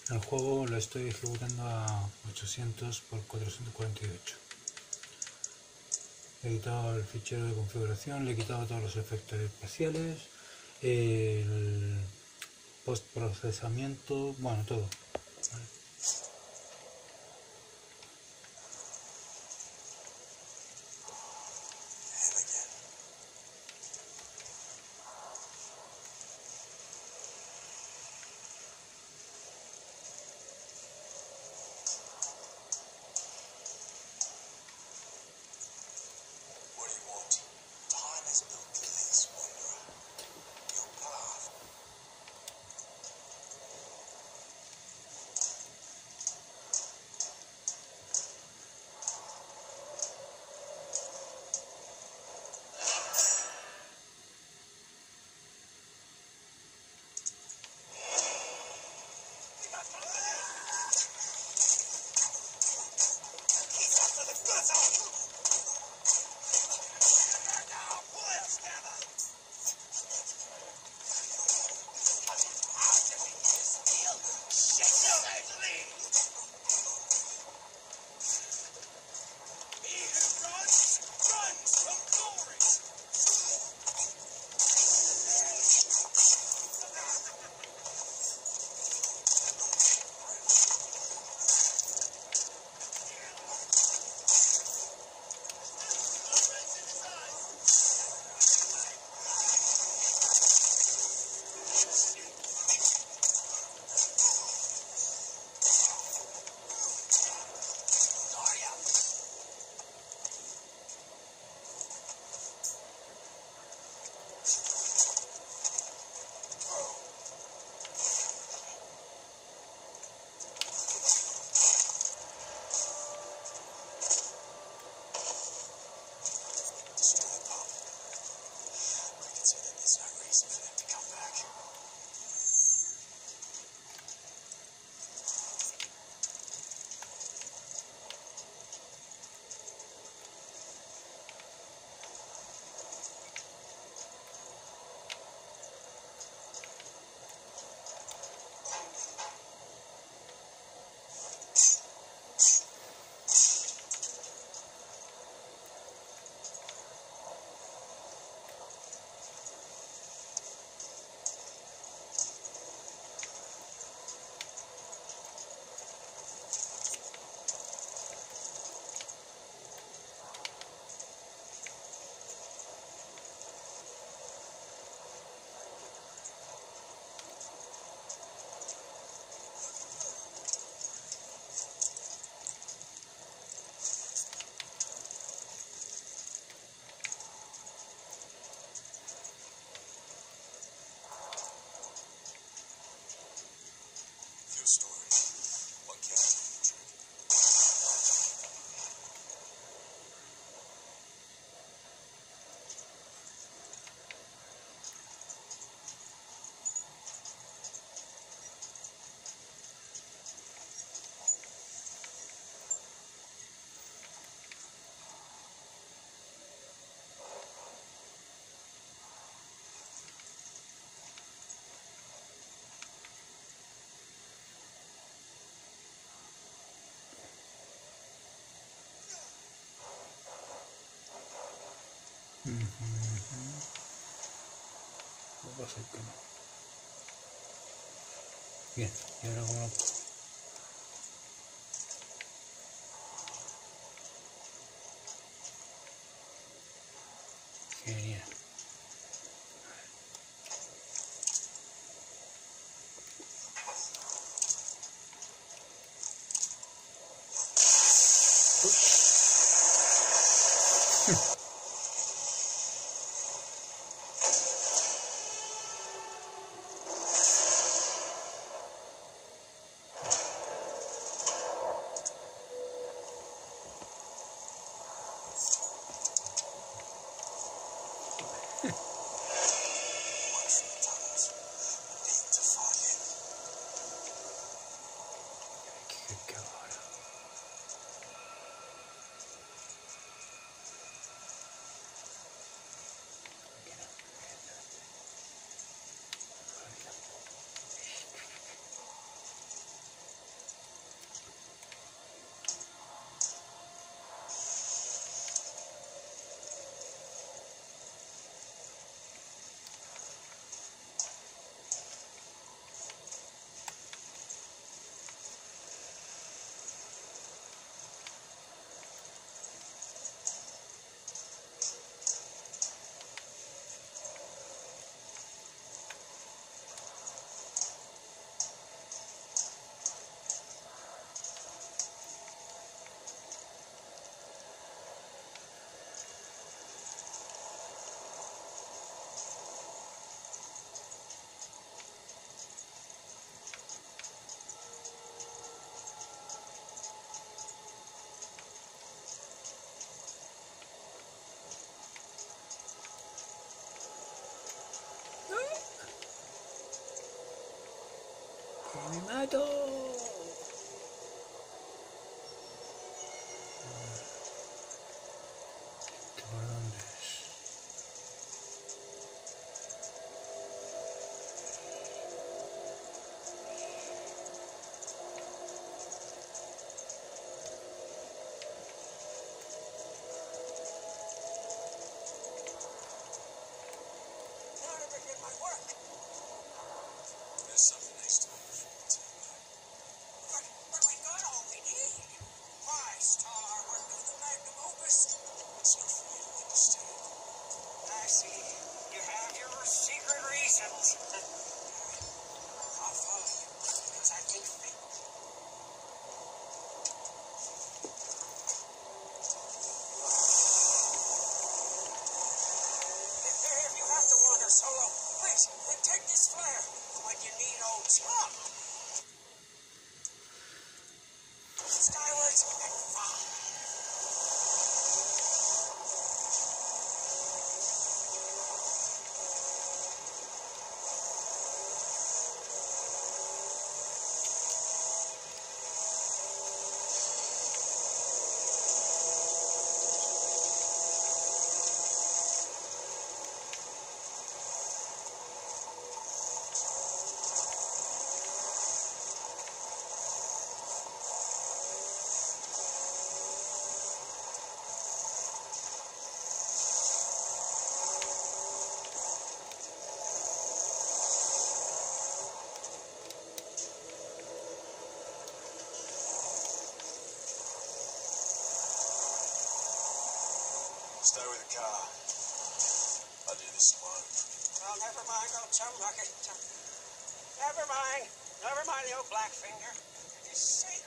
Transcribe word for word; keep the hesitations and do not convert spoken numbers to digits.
El juego lo estoy ejecutando a ochocientos por cuatrocientos cuarenta y ocho. He quitado el fichero de configuración, le he quitado todos los efectos especiales, el postprocesamiento, bueno, todo. ¿Vale? Lo que pasa es que no. Bien, y ahora como genial. me mato. ¿Este por dónde es? Something they stole before too. But, but we got all we need. Why, Star, we're not the magnum opus. It's not for you to understand. I see. You have your secret reasons. I'll follow you, because I think fit. If you have to wander solo, please, take this flare. When you need old Tom. Skywards and fire. Stay with the car. I'll do this alone. Well, never mind, old chum bucket. Never mind. Never mind the old black finger. For his sake.